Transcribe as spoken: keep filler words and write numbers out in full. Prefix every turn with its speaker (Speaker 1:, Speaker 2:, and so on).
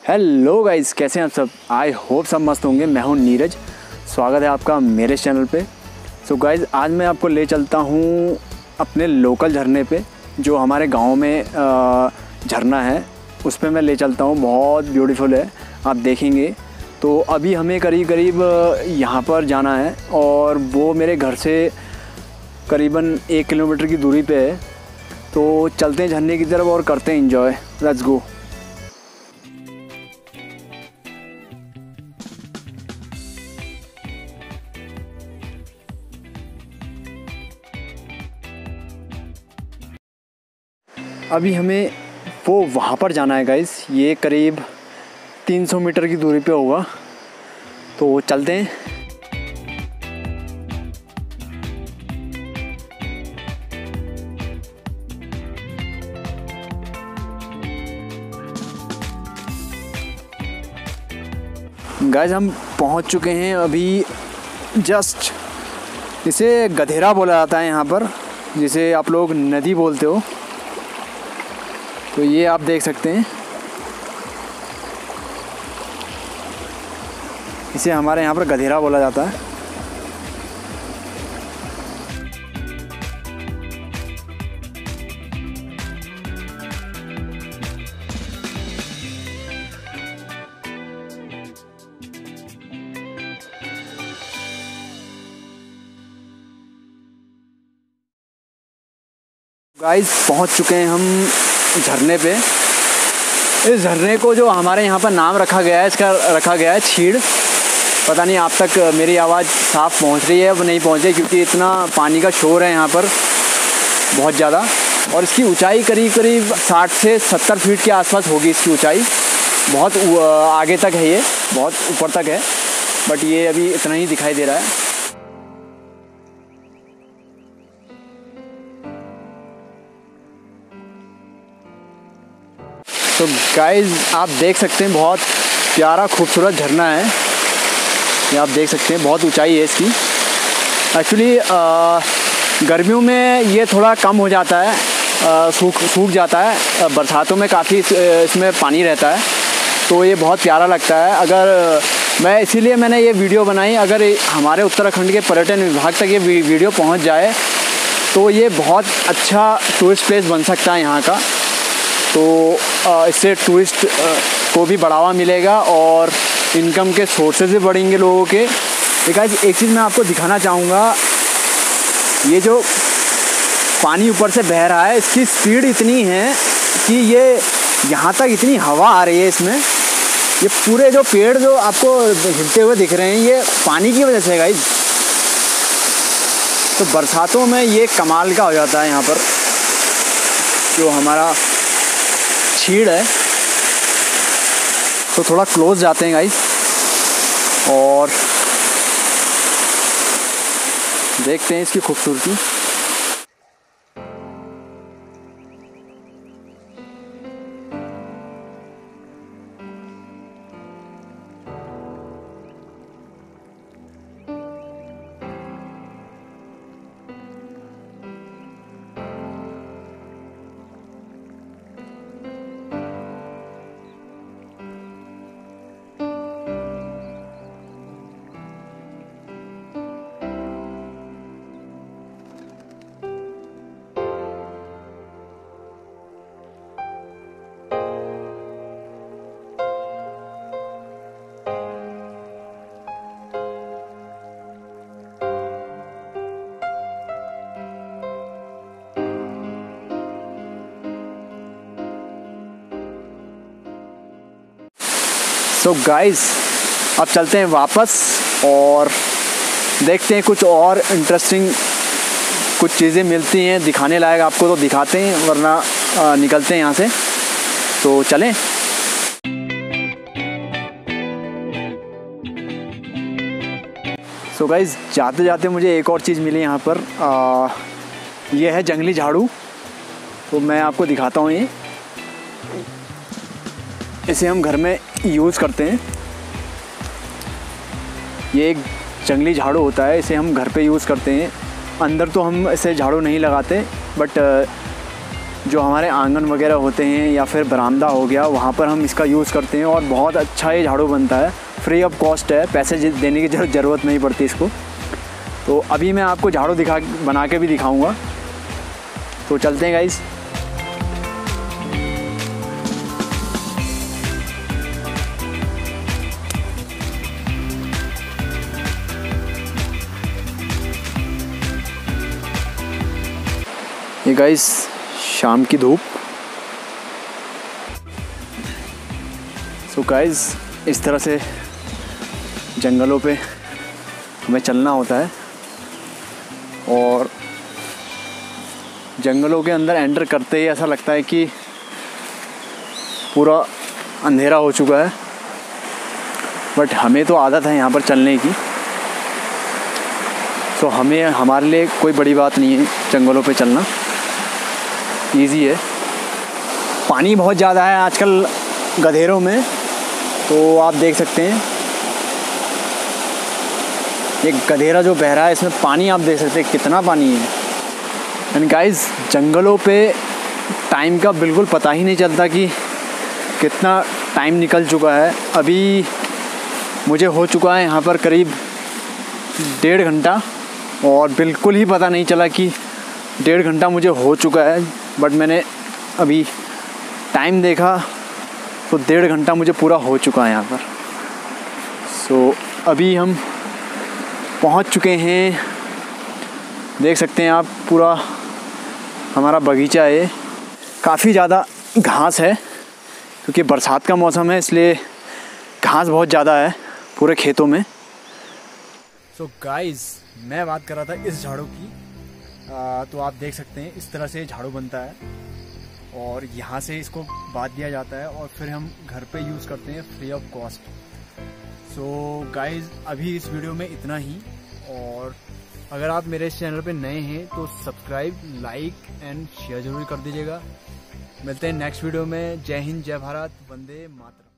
Speaker 1: Hello guys, कैसे हैं आप सब। आई होप सब मस्त होंगे। मैं हूं नीरज, स्वागत है आपका मेरे चैनल पे। सो so गाइस, आज मैं आपको ले चलता हूं अपने लोकल झरने पे, जो हमारे गांव में झरना है, उस पे मैं ले चलता हूं। बहुत ब्यूटीफुल है, आप देखेंगे। तो अभी हमें करीब करीब यहाँ पर जाना है और वो मेरे घर से करीबन एक किलोमीटर की दूरी पे है। तो चलते हैं झरने की तरफ और करते हैं एंजॉय। Let's go. अभी हमें वो वहाँ पर जाना है गाइस, ये करीब तीन सौ मीटर की दूरी पे होगा। तो चलते हैं। गाइस, हम पहुँच चुके हैं अभी जस्ट। इसे गधेरा बोला जाता है यहाँ पर, जिसे आप लोग नदी बोलते हो। तो ये आप देख सकते हैं, इसे हमारे यहाँ पर गधेरा बोला जाता है। गाइस, पहुँच चुके हैं हम झरने पे। इस झरने को जो हमारे यहाँ पर नाम रखा गया है, इसका रखा गया है छीड़। पता नहीं आप तक मेरी आवाज़ साफ़ पहुँच रही है, वो नहीं पहुँच रही, क्योंकि इतना पानी का शोर है यहाँ पर बहुत ज़्यादा। और इसकी ऊंचाई करीब करीब साठ से सत्तर फीट के आसपास होगी इसकी ऊंचाई। बहुत आगे तक है, ये बहुत ऊपर तक है, बट ये अभी इतना ही दिखाई दे रहा है। तो गाइस, आप देख सकते हैं बहुत प्यारा खूबसूरत झरना है। ये आप देख सकते हैं, बहुत ऊंचाई है इसकी। एक्चुअली गर्मियों में ये थोड़ा कम हो जाता है, सूख सूख जाता है। बरसातों में काफ़ी इसमें पानी रहता है, तो ये बहुत प्यारा लगता है। अगर मैं इसीलिए मैंने ये वीडियो बनाई, अगर हमारे उत्तराखंड के पर्यटन विभाग तक ये वीडियो पहुंच जाए तो ये बहुत अच्छा टूरिस्ट प्लेस बन सकता है यहाँ का। तो इससे टूरिस्ट को भी बढ़ावा मिलेगा और इनकम के सोर्सेज भी बढ़ेंगे लोगों के। एक आज एक चीज़ मैं आपको दिखाना चाहूँगा, ये जो पानी ऊपर से बह रहा है, इसकी स्पीड इतनी है कि ये यहाँ तक इतनी हवा आ रही है इसमें। ये पूरे जो पेड़ जो आपको हिलते हुए दिख रहे हैं, ये पानी की वजह से गाइस। तो बरसातों में ये कमाल का हो जाता है यहाँ पर, जो हमारा छीड़ है। तो थोड़ा क्लोज जाते हैं गाइस और देखते हैं इसकी खूबसूरती। सो गाइस, अब चलते हैं वापस और देखते हैं कुछ और इंटरेस्टिंग कुछ चीज़ें मिलती हैं दिखाने लायक आपको, तो दिखाते हैं, वरना आ, निकलते हैं यहाँ से। तो चलें। सो गाइस, जाते जाते मुझे एक और चीज़ मिली यहाँ पर। आ, ये है जंगली झाड़ू। तो मैं आपको दिखाता हूँ। ये इसे हम घर में यूज़ करते हैं। ये एक जंगली झाड़ू होता है, इसे हम घर पे यूज़ करते हैं। अंदर तो हम इसे झाड़ू नहीं लगाते, बट जो हमारे आंगन वगैरह होते हैं या फिर बरामदा हो गया, वहाँ पर हम इसका यूज़ करते हैं और बहुत अच्छा ये झाड़ू बनता है। फ्री ऑफ कॉस्ट है, पैसे देने की ज़रूरत नहीं पड़ती इसको। तो अभी मैं आपको झाड़ू दिखा बना के भी दिखाऊंगा, तो चलते हैं गाइस। ये गाइस शाम की धूप। सो गाइस इस तरह से जंगलों पे हमें चलना होता है और जंगलों के अंदर एंटर करते ही ऐसा लगता है कि पूरा अंधेरा हो चुका है, बट हमें तो आदत है यहाँ पर चलने की, तो हमें हमारे लिए कोई बड़ी बात नहीं है जंगलों पे चलना, इजी है। पानी बहुत ज़्यादा है आजकल गधेरों में, तो आप देख सकते हैं ये गधेरा जो बह रहा है, इसमें पानी आप देख सकते हैं कितना पानी है। एंड गाइस जंगलों पे टाइम का बिल्कुल पता ही नहीं चलता कि कितना टाइम निकल चुका है। अभी मुझे हो चुका है यहाँ पर करीब डेढ़ घंटा और बिल्कुल ही पता नहीं चला कि डेढ़ घंटा मुझे हो चुका है, बट मैंने अभी टाइम देखा तो डेढ़ घंटा मुझे पूरा हो चुका है यहाँ पर। सो अभी हम पहुँच चुके हैं, देख सकते हैं आप पूरा हमारा बगीचा है। काफ़ी ज़्यादा घास है क्योंकि बरसात का मौसम है, इसलिए घास बहुत ज़्यादा है पूरे खेतों में। सो so गाइस मैं बात कर रहा था इस झाड़ू की, आ, तो आप देख सकते हैं इस तरह से झाड़ू बनता है और यहाँ से इसको बांध दिया जाता है और फिर हम घर पे यूज़ करते हैं free of cost. So guys अभी इस वीडियो में इतना ही, और अगर आप मेरे इस चैनल पे नए हैं तो सब्सक्राइब, लाइक एंड शेयर जरूर कर दीजिएगा। मिलते हैं नेक्स्ट वीडियो में। जय हिंद, जय भारत, वंदे मातरम।